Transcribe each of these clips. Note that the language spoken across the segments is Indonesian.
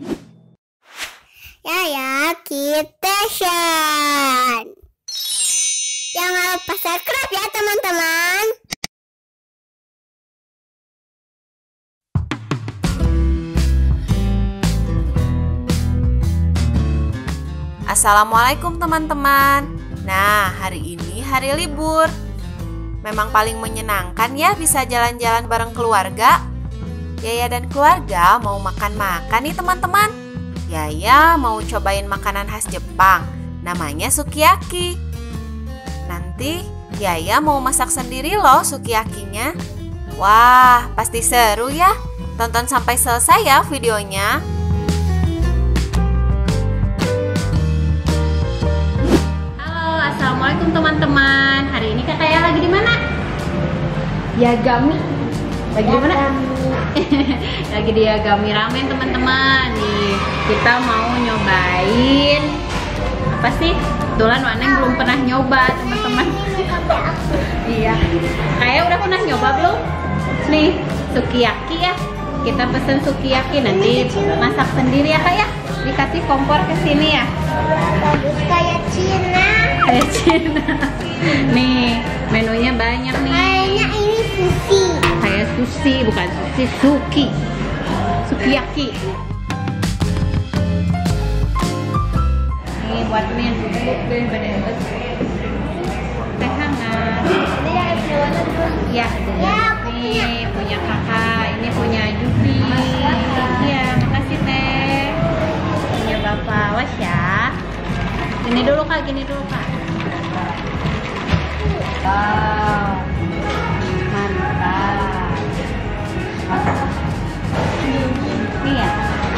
Ya, kita Shan. Jangan lupa subscribe ya teman-teman. Assalamualaikum teman-teman. Nah, hari ini hari libur. Memang paling menyenangkan ya bisa jalan-jalan bareng keluarga. Yaya dan keluarga mau makan-makan nih teman-teman. Yaya mau cobain makanan khas Jepang, namanya sukiyaki. Nanti Yaya mau masak sendiri loh sukiyakinya. Wah, pasti seru ya. Tonton sampai selesai ya videonya. Assalamualaikum teman-teman. Hari ini Kak Yaya lagi di mana? Yagami. Lagi di mana? Lagi di Yagami Ramen teman-teman. Nih, kita mau nyobain apa sih? Kebetulan Waneng belum pernah nyoba teman-teman. Iya. Kayak udah pernah nyoba belum? Nih, sukiyaki ya. Kita pesen sukiyaki, nanti masak sendiri ya Kak ya. Dikasih kompor ke sini ya. Kayak Cina. Kayak Cina. Nih, menunya banyak nih. Kayaknya ini sushi. Kayak sushi, bukan sushi, suki. Sukiyaki. Nih, buat mie duduk deh, badan teh hangat. Ya, nih punya kakak, ini punya Jubi. Iya, makasih teh. Punya bapak, awas ya. Gini dulu kak, gini dulu kak. Wow, mantap. Nih ya.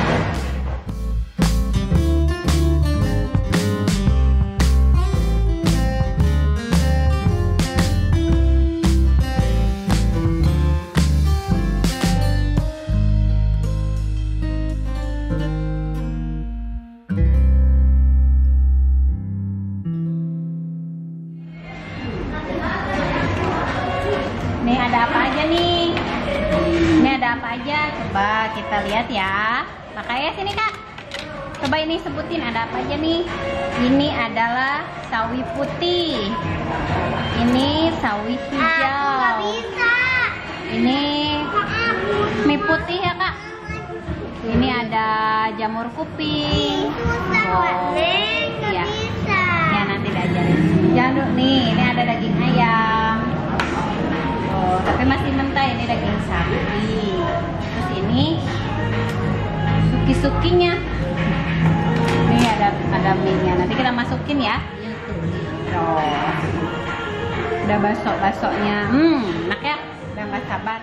Nih ada apa aja nih? Ini ada apa aja? Coba kita lihat ya. Makanya sini kak. Coba ini sebutin ada apa aja nih? Ini adalah sawi putih. Ini sawi hijau. Ini mie putih ya kak. Ini ada jamur kuping. Oh, ya. Ya nanti diajarin. Jangan nih, ini ada daging ayam. Oh, tapi masih mentah, ini daging sapi. Terus ini suki-sukinya. Ini ada mie-nya. Nanti kita masukin ya. Oh. Udah basok-basoknya. Enak ya. Udah nggak sabar.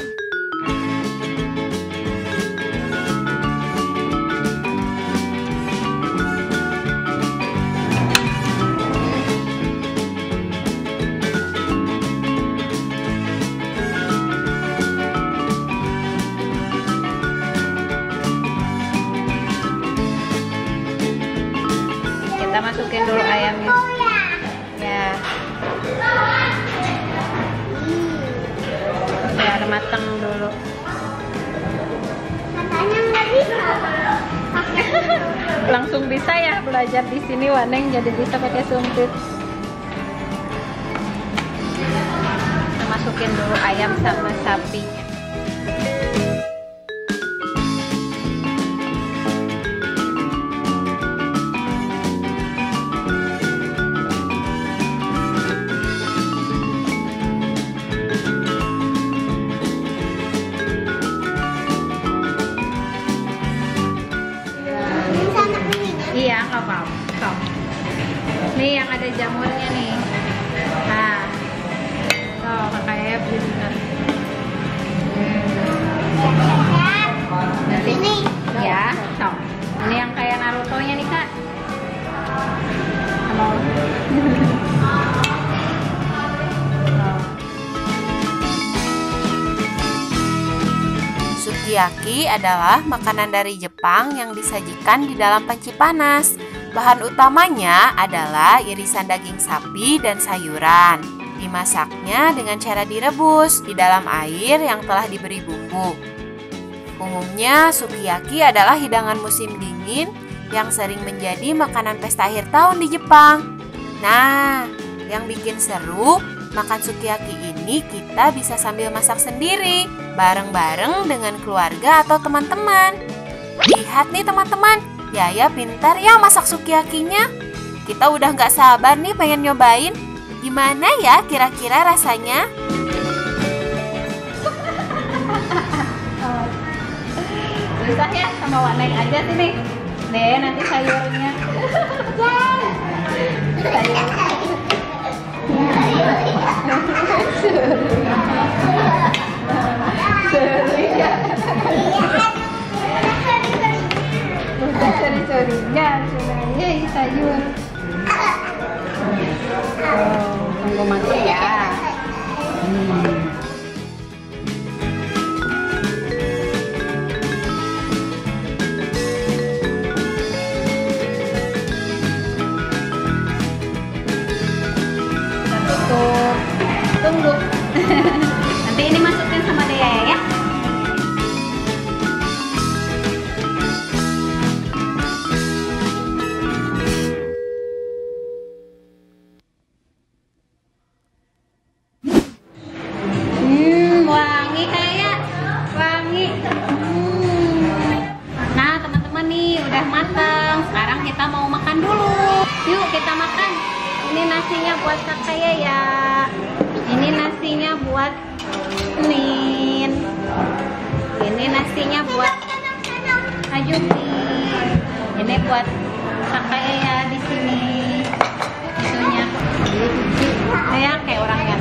Kita masukin dulu ayamnya ya, biar matang dulu. Katanya nggak bisa. Langsung bisa ya belajar di sini Waneng, jadi bisa pakai sumpit. Kita masukin dulu ayam sama sapinya. Iya, nggak apa-apa. Nih yang ada jamurnya nih. Nah, tuh kakaknya pintar. Ini ya, sok. Ini yang kayak Naruto-nya nih kak. Mau? Sukiyaki adalah makanan dari Jepang yang disajikan di dalam panci panas. Bahan utamanya adalah irisan daging sapi dan sayuran. Dimasaknya dengan cara direbus di dalam air yang telah diberi bumbu. Umumnya sukiyaki adalah hidangan musim dingin yang sering menjadi makanan pesta akhir tahun di Jepang. Nah, yang bikin seru, makan sukiyaki ini kita bisa sambil masak sendiri, bareng-bareng dengan keluarga atau teman-teman. Lihat nih teman-teman, Yaya pintar ya masak sukiyakinya. Kita udah gak sabar nih pengen nyobain. Gimana ya kira-kira rasanya? Susah ya, sama warnain aja sini. Deh, nanti sayurnya. Udah cari-carinya, sebenarnya sayur. Tunggu matang ya. Tunggu. Nanti ini masukin sama Dea ya. Wangi kayak wangi. Nah, teman-teman nih udah matang. Sekarang kita mau makan dulu. Yuk kita makan. Ini nasinya buat kakak ya. Ini nasinya buat Min. Ini nasinya buat Ajubi. Ini buat kakak ya di sini. Itunya. Kayak orangnya.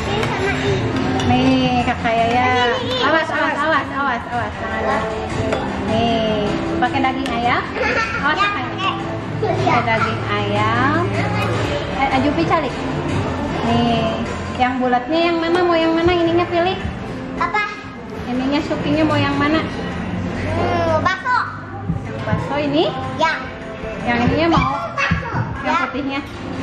Nih kakak ya. Awas. Tangannya. Nih, pakai daging ayam. Awas kakaknya. Pakai daging ayam. Ajubi calik. Nih. Yang bulatnya yang mana? Mau yang mana? Ininya pilih. Apa? Ininya sukinya mau yang mana? Bakso. Yang bakso ini? Ya. Yang ininya mau? Bakso. Yang putihnya?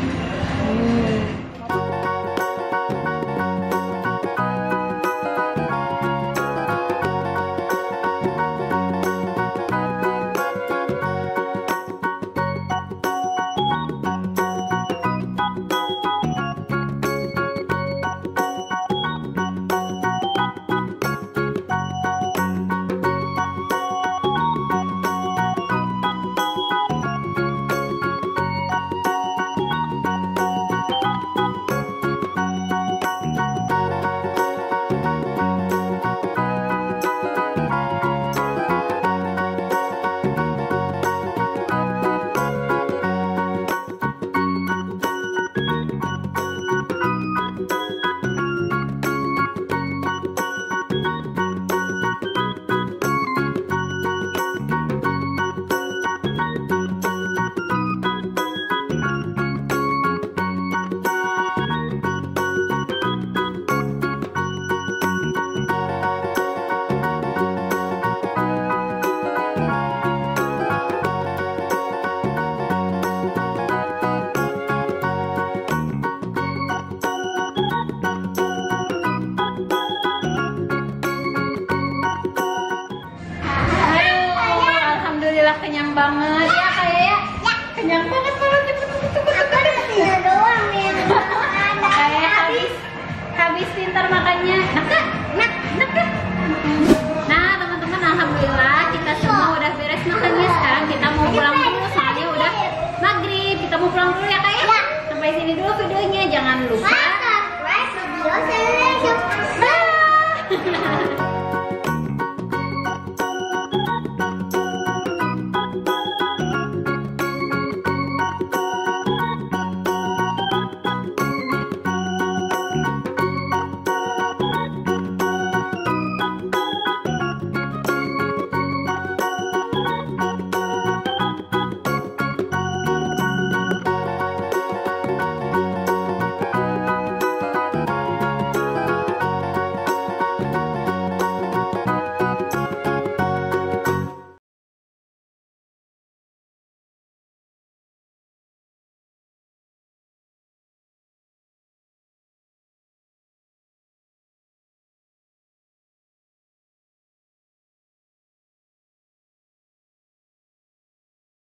Kenyang banget ya kayak ya. Kenyang banget kalau Aku doang nih. kayak habis pintar makannya. Nak. Nah teman-teman, alhamdulillah kita semua udah beres makannya. Sekarang kita mau pulang dulu soalnya udah maghrib. Kita mau pulang dulu ya kak ya. Sampai sini dulu videonya. Jangan lupa Subscribe video saya. Bye.